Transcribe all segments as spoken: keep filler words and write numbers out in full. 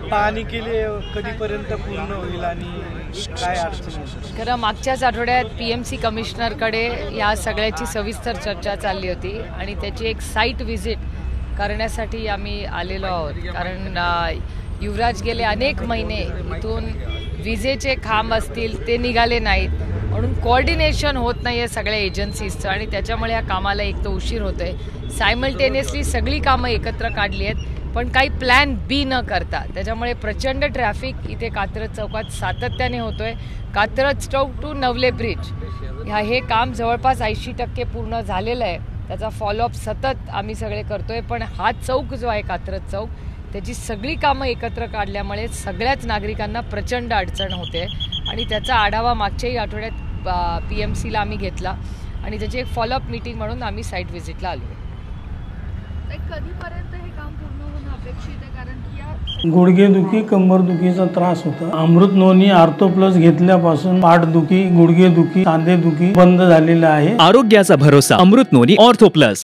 पाहणी केली, कधीपर्यंत पूर्ण होईल आणि काय अडचणी? खरं मागच्याच आठवड्यात पी एम सी कमिशनरकडे या सगळ्याची सविस्तर चर्चा चालली होती आणि त्याची एक साईट व्हिजिट करण्यासाठी आम्ही आलेलो आहोत. कारण युवराज गेले अनेक महिने इथून विजेचे खांब असतील ते निघाले नाहीत, म्हणून कोऑर्डिनेशन होत नाही आहे सगळ्या एजन्सीजचं आणि त्याच्यामुळे या कामाला एक तर उशीर होतो आहे. सायमल्टेनियसली सगळी कामं एकत्र काढली आहेत पण काही प्लॅन बी न करता, त्याच्यामुळे प्रचंड ट्रॅफिक इथे कात्रज चौकात सातत्याने होतो आहे. कात्रज चौक टू नवले ब्रिज ह्या हे काम जवळपास ऐंशी टक्के पूर्ण झालेलं आहे. त्याचा फॉलोअप सतत आम्ही सगळे करतो आहे. पण हा चौक जो आहे कात्रज चौक, त्याची सगळी कामं एकत्र काढल्यामुळे सगळ्याच नागरिकांना प्रचंड अडचण होते आणि त्याचा आढावा मागच्याही आठवड्यात पी एम सीला आम्ही घेतला आणि त्याची एक फॉलोअप मीटिंग म्हणून आम्ही साईट व्हिजिटला आलो. कधीपर्यंत हे काम पूर्ण होणं अपेक्षित आहे? कारण की या गुडघेदुखी कंबरदुखीचा त्रास होता. अमृत नोनी आर्थो प्लस घेतल्यापासून पाठदुखी, गुडघेदुखी, सांधेदुखी बंद झालेला आहे. आरोग्याचा भरोसा अमृत नोनी ऑर्थो प्लस.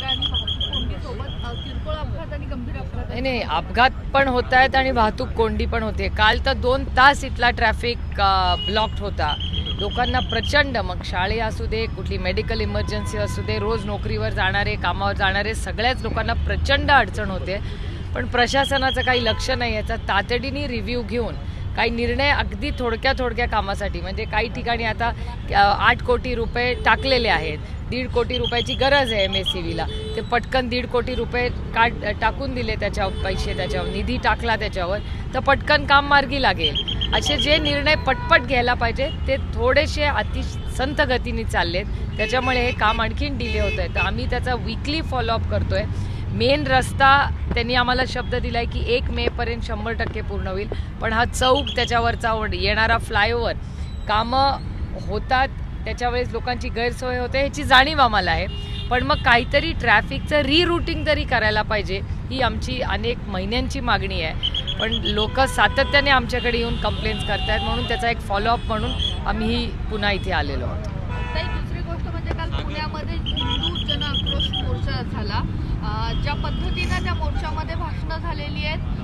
नाही, अपघात पण होत आहेत आणि वाहतूक कोंडी पण होते. काल तर दोन तास इथला ट्रॅफिक ब्लॉक्ड होता. लोकांना प्रचंड, मग शाळे असू दे, कुठली मेडिकल इमर्जन्सी असू दे, रोज नोकरीवर जाणारे, कामावर जाणारे सगळ्याच लोकांना प्रचंड अडचण होते. पण प्रशासनाचं काही लक्ष नाही. याचा तातडीने रिव्ह्यू घेऊन काही निर्णय अगदी थोडक्या थोडक्या कामासाठी, म्हणजे काही ठिकाणी आता आठ कोटी रुपये टाकलेले आहेत, दीड कोटी रुपयाची गरज आहे एम एस सी बीला, ते पटकन दीड कोटी रुपये काढ टाकून दिले, त्याच्यावर पैसे, त्याच्यावर निधी टाकला त्याच्यावर, तर पटकन काम मार्गी लागेल. असे जे निर्णय पटपट घ्यायला पाहिजे ते थोडेसे अति संत गतीने चाललेत, त्याच्यामुळे हे काम आणखीन डिले होत आहे. तर आम्ही त्याचा वीकली फॉलोअप करतो आहे. मेन रस्ता त्यांनी आम्हाला शब्द दिला आहे की एक मेपर्यंत शंभर टक्के पूर्ण होईल, पण हा चौक, त्याच्यावरचा येणारा फ्लायओव्हर कामं होतात, त्याच्यावेळेस लोकांची गैरसोय होते, ह्याची जाणीव आम्हाला आहे. पण मग काहीतरी ट्रॅफिकचं रिरूटिंग तरी करायला पाहिजे, ही आमची अनेक महिन्यांची मागणी आहे. पण लोक सातत्याने आमच्याकडे येऊन कंप्लेंट्स करत आहेत, म्हणून त्याचा एक फॉलोअप म्हणून आम्ही पुन्हा इथे आलेलो आहोत. दुसरी गोष्ट म्हणजे काल पुण्यामध्ये हिंदू जन आक्रोश मोर्चा झाला. ज्या पद्धतीनं त्या मोर्चामध्ये भाषणं झालेली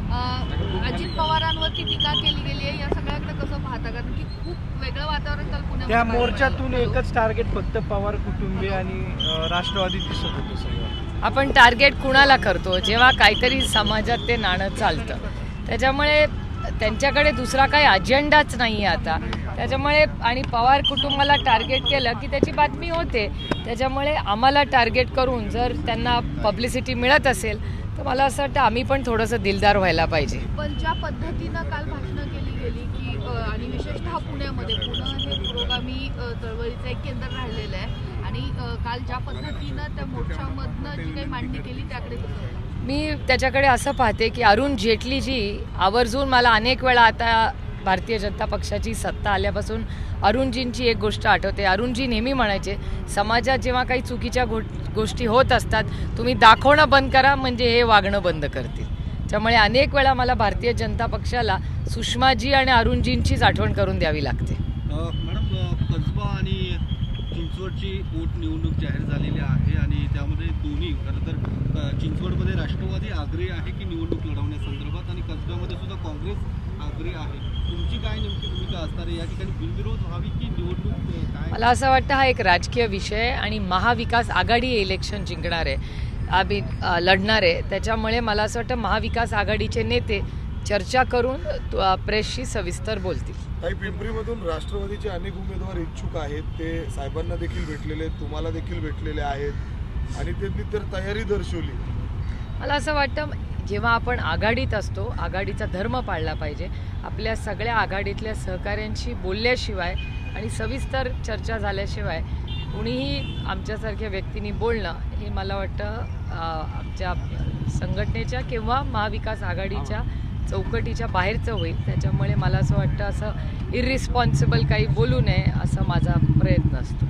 आहेत, अजित पवारांवरती टीका केली गेली आहे, या सगळ्याकडे कसं पाहता? कारण की खूप वेगळं वातावरण काल पुण्यामध्ये. त्या मोर्चातून एकच टार्गेट फक्त पवार कुटुंबीय आणि राष्ट्रवादी दिसत होतं सगळं. आपण टार्गेट कुणाला करतो? जेव्हा काहीतरी समाजात ते नाणं चालतं, त्याच्यामुळे त्यांच्याकडे दुसरा काही अजेंडाच नाही आहे आता. त्याच्यामुळे आणि पवार कुटुंबाला टार्गेट केलं की त्याची बातमी होते. त्याच्यामुळे आम्हाला टार्गेट करून जर त्यांना पब्लिसिटी मिळत असेल तर मला असं वाटतं आम्ही पण थोडंसं दिलदार व्हायला पाहिजे. पण ज्या पद्धतीनं काल भाषणं केली गेली की आणि विशेषतः पुण्यामध्ये, पुणे हे पुरोगामी चळवळीचं एक केंद्र राहिलेलं आहे आणि काल ज्या पद्धतीनं त्या मोर्चामधनं जी काही मांडणी केली त्याकडे मी त्याच्याकडे असं पाहते की अरुण जेटलीजी आवर्जून, मला अनेक वेळा आता भारतीय जनता पक्षाची सत्ता आल्यापासून अरुणजींची एक गोष्ट आठवते. अरुणजी नेहमी म्हणायचे, समाजात जेव्हा काही चुकीच्या गो गोष्टी होत असतात तुम्ही दाखवणं बंद करा, म्हणजे हे वागणं बंद करतील. त्यामुळे अनेक वेळा मला भारतीय जनता पक्षाला सुषमाजी आणि अरुणजींचीच आठवण करून द्यावी लागते. मॅडम, कसबा आणि चिंचवडची पोटनिवडणूक जाहीर झालेली आहे आणि त्यामध्ये दोन्ही खरं तर चिंचवडमध्ये राष्ट्रवादी आग्रही आहे की निवडणूक लढवण्यासंदर्भात आणि कसब्यामध्ये सुद्धा काँग्रेस आग्रही आहे. तुमची काय नेमकी भूमिका असणार आहे? या ठिकाणी बिनविरोध व्हावी की निवडणूक काय? मला असं वाटतं हा एक राजकीय विषय आणि महाविकास आघाडी इलेक्शन जिंकणार आहे, आम्ही लढणार आहे. त्याच्यामुळे मला असं वाटतं महाविकास आघाडीचे नेते चर्चा करून प्रेसशी सविस्तर बोलतील. काही पिंपरीमधून राष्ट्रवादीचे अनेक उमेदवार इच्छुक आहेत, ते साहेबांना देखील भेटलेले आहेत, तुम्हाला देखील भेटलेले आहेत आणि त्यांनी तर तयारी दर्शवली. मला असं वाटतं जेव्हा आपण आघाडीत असतो, आघाडीचा धर्म पाळला पाहिजे. आपल्या सगळ्या आघाडीतल्या सहकाऱ्यांशी बोलल्याशिवाय आणि सविस्तर चर्चा झाल्याशिवाय कुणीही आमच्यासारख्या व्यक्तींनी बोलणं हे मला वाटतं आमच्या संघटनेच्या किंवा महाविकास आघाडीच्या चौकटीच्या बाहेरचं होईल. त्याच्यामुळे मला असं वाटतं असं इररिस्पॉन्सिबल काही बोलू नये असा माझा प्रयत्न असतो.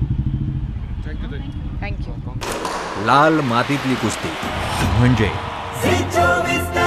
Thank you thank you. लाल मातीतली कुस्ती म्हणजे